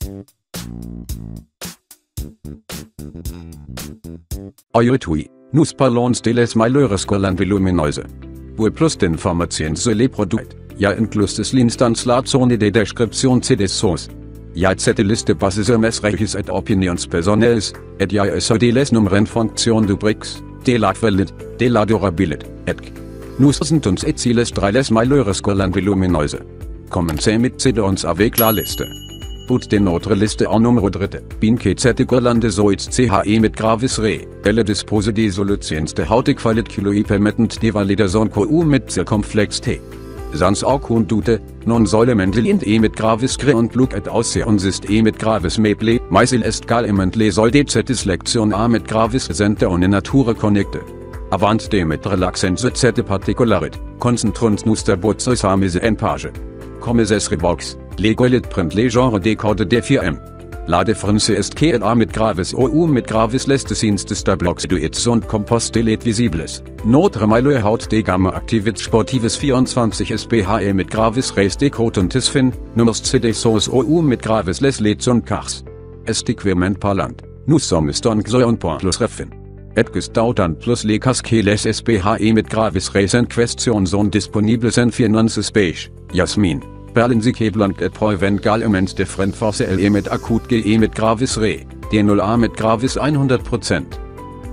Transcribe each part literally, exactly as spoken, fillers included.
Aiutui, nus parlons de les meilleures collandes lumineuses. Voi plus d'informations sur les produits, ja incluses l'instance la zone de description de des sources. Ja cette liste bases sur mes rechts et opinions personnelles, et ja es de les nummeren fonction du brix, de la qualité, de la durabilité, et nous sind uns et si les drei les meilleures collandes lumineuses. Commencez mit uns avec la liste. Put de notre liste en numero dritte, bin que cette colande soit che mit gravis re, elle dispose de solutions de haute qualité qui permettent de validation Q mit circumflex T. Sans aucun doute, non solamente l'int e mit gravis cre und look et aussehen ist e mit gravis meble, mais il est gallement les sol de cette selection a mit gravis sente on in nature connecte. Avant de mit relaxen sur cette particularité, concentrons nous d'abord sur sa mise en page. Comme es revox, l'égolit prend les genres des codes de four M. La différence est que a mit gravis ou mit gravis lässt sins des tablocs du et sont compostes visibles. Notre meilleure haut de gamme activités sportives vierundzwanzig S B H E mit gravis res de cotontes fin, nummers C D sos ou mit gravis les les sont cars. Estiquement parlant, nous sommes donc so un point plus refin. Et gestautant plus les casques les S B H E mit gravis res en question sont disponibles en finances beige, Jasmin. Berlin que blanc et proven gallement de front force L E mit akut G E mit gravis re, D null A mit gravis hundert Prozent.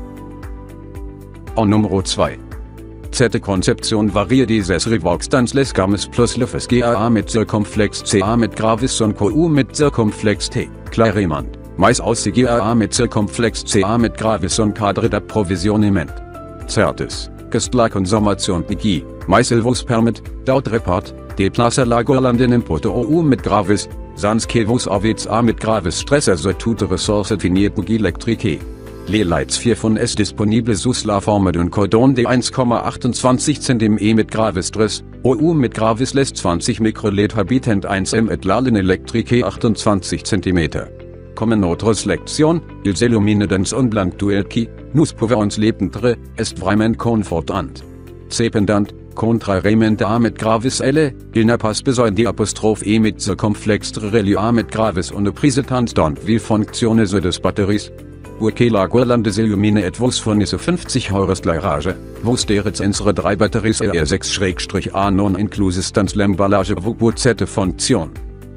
En numero zwei. Cette conception varie dieses revox dans les gammes plus le F G A mit circumflex C A mit gravis son Q mit circumflex T, clarement, mais aussi G A mit circumflex C A mit gravis son cadre d'approvisionnement. Certes, que la consommation de mais il vous permet, d'autre part, déplacer la Golande n'importe où mit gravis, sans que vous avez a mit gravis stress sur toute ressource finie pour l'électrique. Les lights vier von es disponibles sous la forme d'un cordon de one komma achtundzwanzig Zentimeter mit gravis stress, ou mit gravis les zwanzig microled habitant one M et la ligne électrique achtundzwanzig Zentimeter. Comme notre sélection, ils illuminent dans un blanc duel qui, nous pouvons l'épendre, est vraiment confortant. Cependant, contrairement à mit gravis elle, il n'a pas besoin d'apostrophe e mit circumflex reliu a mit gravis une prise tant wie fonctionne sur des batteries. Wo que la Golande illumine et vos fournisse fünfzig Euro Leirage, vos derets unsere drei batteries R six A non incluses dans l'emballage wo pour cette fonction.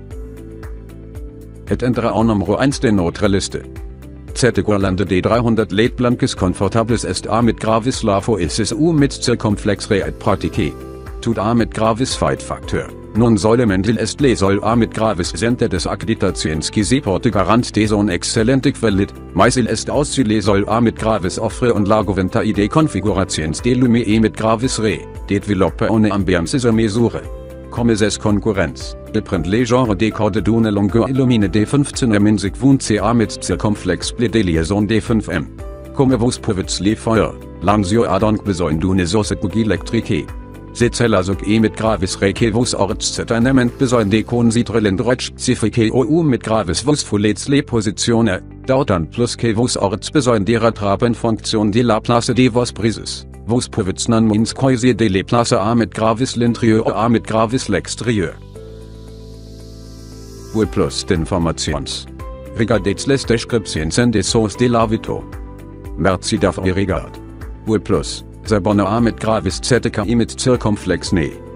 Et entre en numero one de notre liste. Cette Golande de three hundred L E D blancas confortables est a mit gravis la fo is u mit circumflex re et pratique. Tout a mit gravis fight factor. Non solamente il est les sol a mit gravis sente des accreditations qui se porte garant de son excellente qualité, mais il est aussi les sol a mit gravis offre und l'argumenta de configurations de lume e mit gravis re, développe une ambiance sur mesure. Comme es concurrence, il prend les genres de codes d'une longueur illumine de fifteen M in seconde C A mit circumflex de liaison de five M. Comme vous pouvez les faire, l'anxio a donc besoin d'une source pour l'électrique. C'est cela ce qui mit gravis re que vous aurez certainement besoin de considérer l'endroit spécifique ou mit gravis vous voulez les positionner, d'autant plus que vous aurez besoin de rattraper en fonction de la place de vos prises. Vous pouvez non moins choisir de les placer a mit gravis l'intérieur ou a mit gravis l'extérieur. Pour plus d'informations, regardez les descriptions des sources de la vidéo. Merci d'avoir regardé. Pour plus, s'abonner a mit gravis Z K I mit circumflex ne.